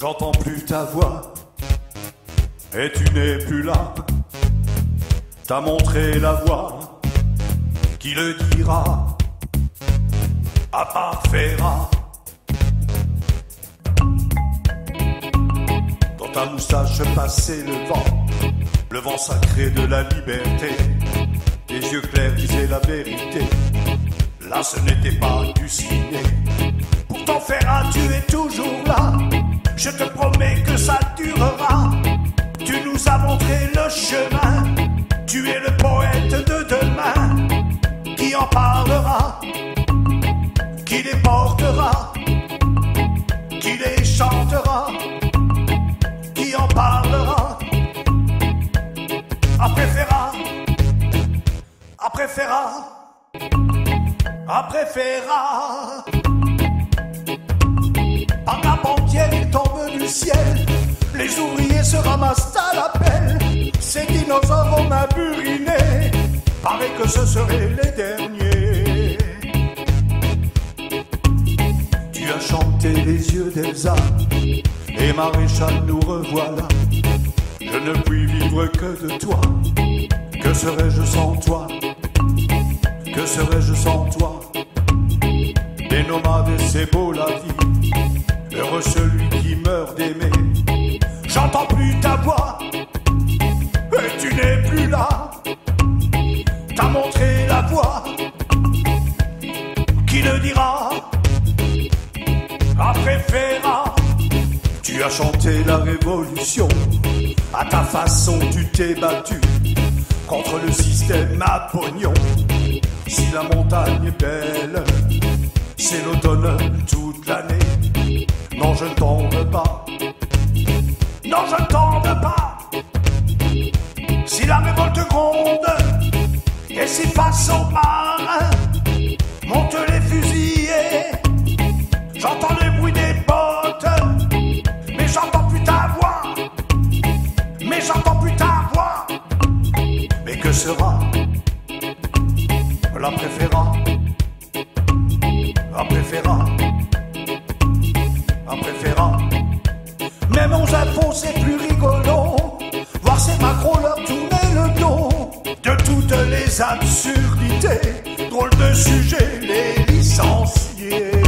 J'entends plus ta voix et tu n'es plus là. T'as montré la voie, qui le dira, à part Ferrat. Dans ta moustache passait le vent sacré de la liberté. Tes yeux clairs disaient la vérité, là ce n'était pas du ciné. Pourtant Ferrat, tu es toujours là, je te promets que ça durera. Tu nous as montré le chemin, tu es le poète de demain. Qui en parlera, qui les portera, qui les chantera, qui en parlera. Après Ferrat, après Ferrat, après Ferrat. En appendière, il tombe du ciel, les ouvriers se ramassent à la pelle. Ces dinosaures on a buriné, paraît que ce seraient les derniers. Tu as chanté les yeux d'Elsa et Maréchal, nous revoilà. Je ne puis vivre que de toi. Que serais-je sans toi? Que serais-je sans toi? Des nomades, c'est beau la vie, heureux celui qui meurt d'aimer. J'entends plus ta voix et tu n'es plus là. T'as montré la voie, qui le dira? Après Ferrat, tu as chanté la révolution. À ta façon tu t'es battu contre le système à pognon. Si la montagne est belle, c'est l'automne toute l'année. Non, je ne tombe pas, non, je ne tombe pas. Si la révolte gronde et si face aux marins montent les fusillés, j'entends le bruit des bottes, mais j'entends plus ta voix, mais j'entends plus ta voix. Mais que sera l'après Ferrat? Après Ferrat, après Ferrat. Même aux infos c'est plus rigolo, voir ces macros leur tourner le dos. De toutes les absurdités, drôle de sujet, les licenciés.